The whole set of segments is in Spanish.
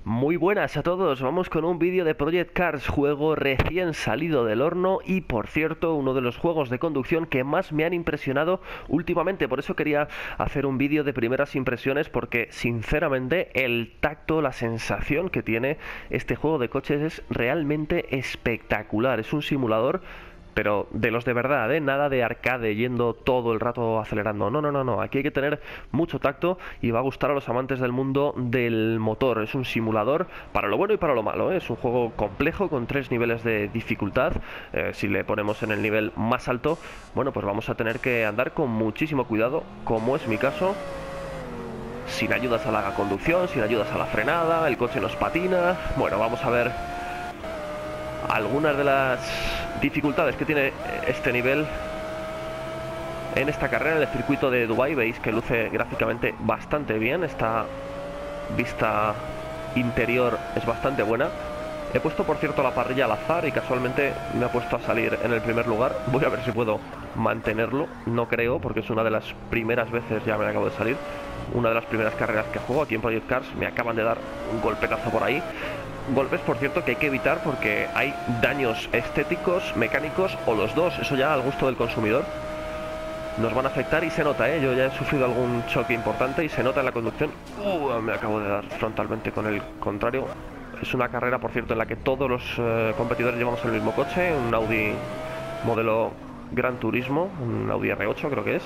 Muy buenas a todos, vamos con un vídeo de Project Cars, juego recién salido del horno y por cierto uno de los juegos de conducción que más me han impresionado últimamente, por eso quería hacer un vídeo de primeras impresiones porque sinceramente el tacto, la sensación que tiene este juego de coches es realmente espectacular, es un simulador pero de los de verdad, ¿eh? Nada de arcade yendo todo el rato acelerando. No, no, no, no. Aquí hay que tener mucho tacto y va a gustar a los amantes del mundo del motor. Es un simulador para lo bueno y para lo malo, ¿eh? Es un juego complejo con 3 niveles de dificultad. Si le ponemos en el nivel más alto, bueno, pues vamos a tener que andar con muchísimo cuidado, como es mi caso. Sin ayudas a la conducción, sin ayudas a la frenada, el coche nos patina. Bueno, vamos a ver algunas de las dificultades que tiene este nivel en esta carrera en el circuito de Dubái. Veis que luce gráficamente bastante bien, esta vista interior es bastante buena. He puesto por cierto la parrilla al azar y casualmente me ha puesto a salir en el primer lugar. Voy a ver si puedo mantenerlo, no creo porque es una de las primeras veces, ya me acabo de salir, una de las primeras carreras que juego aquí en Project Cars. Me acaban de dar un golpetazo por ahí. Golpes, por cierto, que hay que evitar porque hay daños estéticos, mecánicos o los dos. Eso ya al gusto del consumidor. Nos van a afectar y se nota, ¿eh? Yo ya he sufrido algún choque importante y se nota en la conducción. Me acabo de dar frontalmente con el contrario. Es una carrera, por cierto, en la que todos los competidores llevamos el mismo coche. Un Audi modelo Gran Turismo, un Audi R8 creo que es.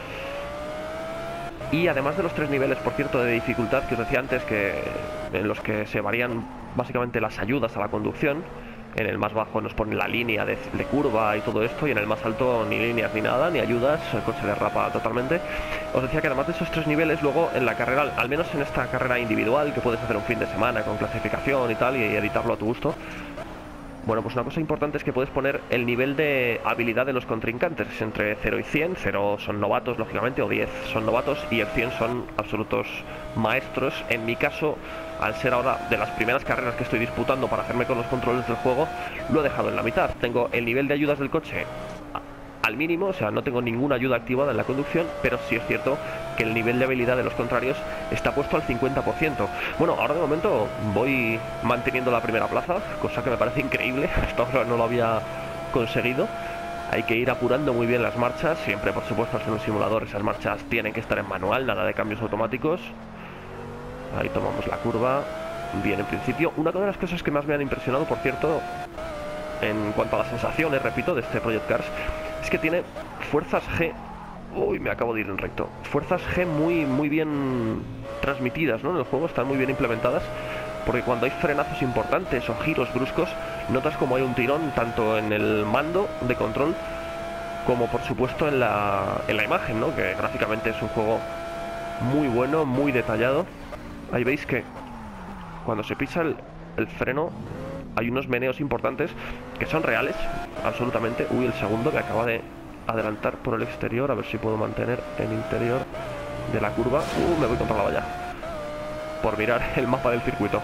Y además de los 3 niveles, por cierto, de dificultad que os decía antes, en los que se varían básicamente las ayudas a la conducción. En el más bajo nos ponen la línea de curva y todo esto, y en el más alto ni líneas ni nada, ni ayudas, el coche derrapa totalmente. Os decía que además de esos 3 niveles, luego en la carrera, al menos en esta carrera individual, que puedes hacer un fin de semana con clasificación y tal, y editarlo a tu gusto, bueno, pues una cosa importante es que puedes poner el nivel de habilidad de los contrincantes entre 0 y 100. 0 son novatos, lógicamente, o 10 son novatos, y el 100 son absolutos maestros. En mi caso, al ser ahora de las primeras carreras que estoy disputando para hacerme con los controles del juego, lo he dejado en la mitad. Tengo el nivel de ayudas del coche al mínimo, o sea, no tengo ninguna ayuda activada en la conducción, pero sí es cierto que el nivel de habilidad de los contrarios está puesto al 50%. Bueno, ahora de momento voy manteniendo la primera plaza, cosa que me parece increíble, hasta ahora no lo había conseguido. Hay que ir apurando muy bien las marchas, siempre por supuesto al ser un simulador esas marchas tienen que estar en manual, nada de cambios automáticos. Ahí tomamos la curva, bien en principio. Una de las cosas que más me han impresionado, por cierto, en cuanto a las sensaciones, repito, de este Project Cars, es que tiene fuerzas G. Uy, me acabo de ir en recto. Fuerzas G muy bien transmitidas, ¿no? En el juego están muy bien implementadas, porque cuando hay frenazos importantes o giros bruscos, notas como hay un tirón tanto en el mando de control como por supuesto en la imagen, ¿no? Que gráficamente es un juego muy bueno, muy detallado. Ahí veis que cuando se pisa el freno hay unos meneos importantes que son reales, absolutamente. Uy, el segundo me acaba de adelantar por el exterior, a ver si puedo mantener el interior de la curva. Me voy contra la valla por mirar el mapa del circuito.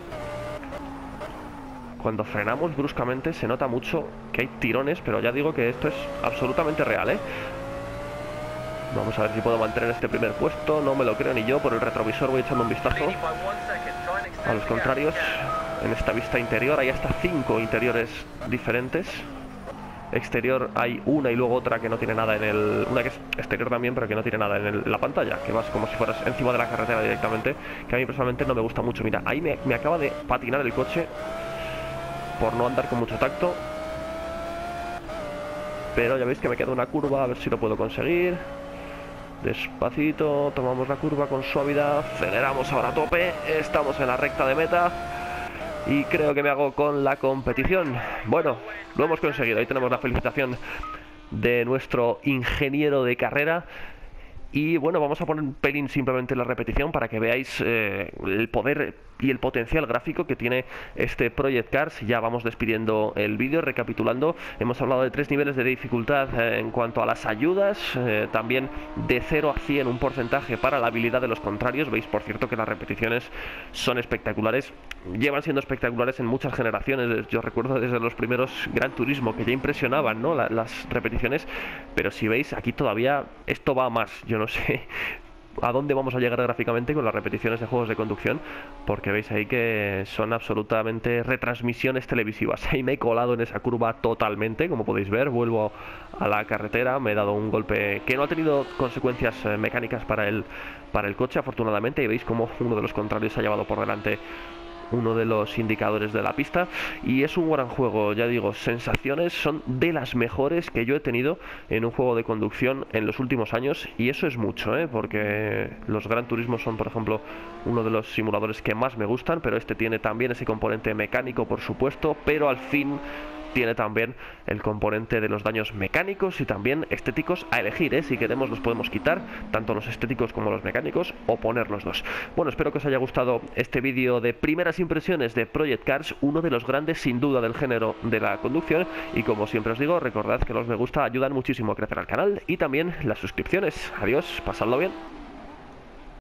Cuando frenamos bruscamente se nota mucho que hay tirones, pero ya digo que esto es absolutamente real, ¿eh? Vamos a ver si puedo mantener este primer puesto. No me lo creo ni yo, por el retrovisor voy echando un vistazo a los contrarios. En esta vista interior hay hasta 5 interiores diferentes. Exterior hay una y luego otra que no tiene nada en el... Una que es exterior también, pero que no tiene nada en la pantalla, que vas como si fueras encima de la carretera directamente, que a mí personalmente no me gusta mucho. Mira, ahí me acaba de patinar el coche por no andar con mucho tacto. Pero ya veis que me queda una curva, a ver si lo puedo conseguir. Despacito, tomamos la curva con suavidad, aceleramos ahora a tope, estamos en la recta de meta y creo que me hago con la competición. Bueno, lo hemos conseguido, ahí tenemos la felicitación de nuestro ingeniero de carrera. Y bueno, vamos a poner un pelín simplemente la repetición para que veáis el poder y el potencial gráfico que tiene este Project Cars. Ya vamos despidiendo el vídeo, recapitulando. Hemos hablado de 3 niveles de dificultad en cuanto a las ayudas, también de 0 a 100 un porcentaje para la habilidad de los contrarios. Veis, por cierto, que las repeticiones son espectaculares. Llevan siendo espectaculares en muchas generaciones. Yo recuerdo desde los primeros Gran Turismo que ya impresionaban, ¿no? Las repeticiones, pero si veis, aquí todavía esto va a más. Yo no sé a dónde vamos a llegar gráficamente con las repeticiones de juegos de conducción, porque veis ahí que son absolutamente retransmisiones televisivas. Ahí me he colado en esa curva totalmente, como podéis ver, vuelvo a la carretera, me he dado un golpe que no ha tenido consecuencias mecánicas para el coche, afortunadamente, y veis como uno de los contrarios se ha llevado por delante uno de los indicadores de la pista. Y es un gran juego, ya digo, sensaciones son de las mejores que yo he tenido en un juego de conducción en los últimos años, y eso es mucho, porque los Gran Turismo son, por ejemplo, uno de los simuladores que más me gustan, pero este tiene también ese componente mecánico, por supuesto, pero al fin tiene también el componente de los daños mecánicos y también estéticos a elegir, si queremos los podemos quitar, tanto los estéticos como los mecánicos, o poner los dos. Bueno, espero que os haya gustado este vídeo de primeras impresiones de Project Cars, uno de los grandes sin duda del género de la conducción, y como siempre os digo, recordad que los me gusta ayudan muchísimo a crecer al canal, y también las suscripciones. Adiós, pasadlo bien.